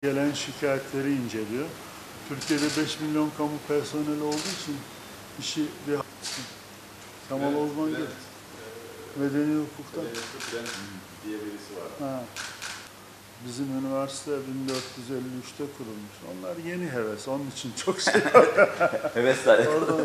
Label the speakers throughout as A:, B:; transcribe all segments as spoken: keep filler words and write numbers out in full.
A: Gelen şikayetleri inceliyor. Türkiye'de beş milyon kamu personeli olduğu için işi bir Kemal Ozman gibi. Medeni hukukta.
B: diye birisi var. Ha.
A: Bizim üniversite bin dört yüz elli üçte kurulmuş. Onlar yeni heves. Onun için çok şey
C: Hevesler.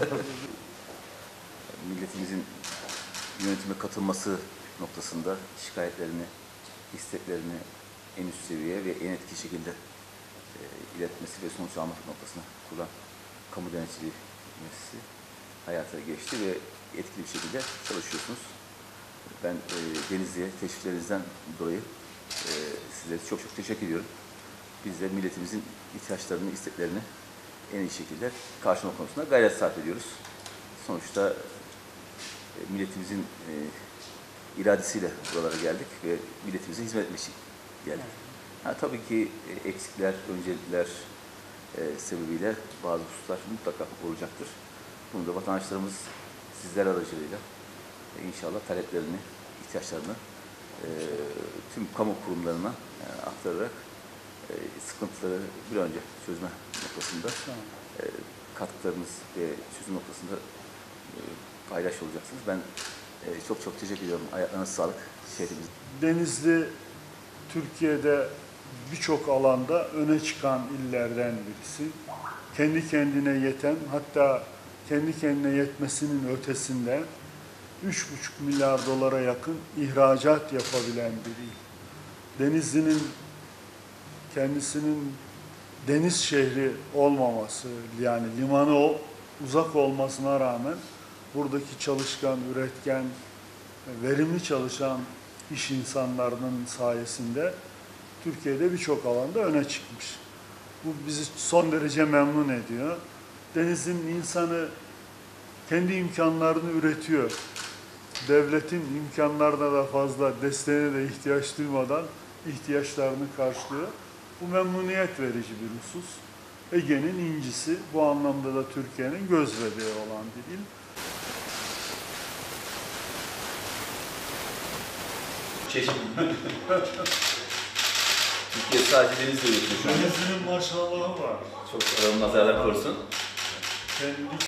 C: Milletimizin yönetime katılması noktasında şikayetlerini, isteklerini en üst seviye ve en etkili şekilde e, iletmesi ve sonuç almak noktasına kurulan kamu denetçiliği müessesesi hayata geçti ve etkili bir şekilde çalışıyorsunuz. Ben e, Denizli'ye teşriflerinizden dolayı e, size çok çok teşekkür ediyorum. Biz de milletimizin ihtiyaçlarını, isteklerini en iyi şekilde karşılama konusunda gayret sarf ediyoruz. Sonuçta e, milletimizin e, iradesiyle buralara geldik ve milletimize hizmet etmek için geldik. Ha, tabii ki e, eksikler, öncelikler e, sebebiyle bazı hususlar mutlaka olacaktır. Bunu da vatandaşlarımız sizler aracılığıyla e, inşallah taleplerini, ihtiyaçlarını e, tüm kamu kurumlarına e, aktararak e, sıkıntıları bir an önce çözme noktasında e, katkılarınız ve çözüm noktasında e, paylaş olacaksınız. Ben e, çok çok teşekkür ediyorum. Ayaklarına sağlık şehrimiz.
A: Denizli Türkiye'de birçok alanda öne çıkan illerden birisi. Kendi kendine yeten, hatta kendi kendine yetmesinin ötesinde üç buçuk milyar dolara yakın ihracat yapabilen bir il. Denizli'nin kendisinin deniz şehri olmaması, yani limanı uzak olmasına rağmen buradaki çalışkan, üretken, verimli çalışan iş insanlarının sayesinde Türkiye'de birçok alanda öne çıkmış. Bu bizi son derece memnun ediyor. Deniz'in insanı kendi imkanlarını üretiyor. Devletin imkanlarına da fazla, desteğine de ihtiyaç duymadan ihtiyaçlarını karşılıyor. Bu memnuniyet verici bir husus. Ege'nin incisi, bu anlamda da Türkiye'nin göz bebeği olan bir il.
C: Çeşit. Türkiye sadece denizle üretiyor şu anda.
A: Denizli'nin maşallahı var.
C: Çok nazarlar korusun.
A: Kendi